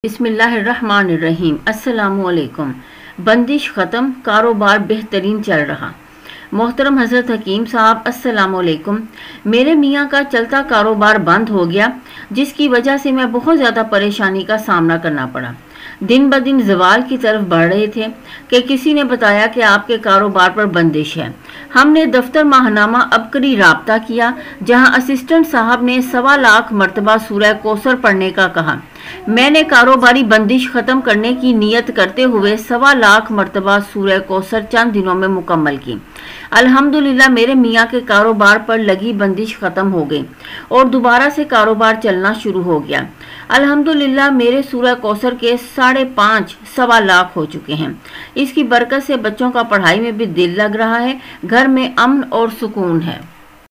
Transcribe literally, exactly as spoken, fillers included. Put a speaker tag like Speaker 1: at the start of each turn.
Speaker 1: बिस्मिल्लाहिर्रहमानिर्रहीम। अस्सलामुअलैकुम। बंदिश ख़त्म, कारोबार बेहतरीन चल रहा। मोहतरम हज़रत हकीम साहब, अस्सलामुअलैकुम। मेरे मियाँ का चलता कारोबार बंद हो गया, जिसकी वजह से मैं बहुत ज़्यादा परेशानी का सामना करना पड़ा। दिन ब दिन ज़वाल की तरफ बढ़ रहे थे कि किसी ने बताया कि आपके कारोबार पर बंदिश है। हमने दफ्तर माहनामा अबकरी राब्ता किया, जहां असिस्टेंट साहब ने सवा लाख मरतबा सूरह कौसर पढ़ने का कहा। मैंने कारोबारी बंदिश ख़त्म करने की नीयत करते हुए सवा लाख मरतबा सूरह कौसर चंद दिनों में मुकम्मल की। अल्हम्दुलिल्लाह मेरे मियाँ के कारोबार पर लगी बंदिश ख़त्म हो गई और दोबारा से कारोबार चलना शुरू हो गया। अल्हम्दुलिल्लाह मेरे सूरह कौसर के साढ़े पाँच सवा लाख हो चुके हैं। इसकी बरकत से बच्चों का पढ़ाई में भी दिल लग रहा है। घर में अमन और सुकून है।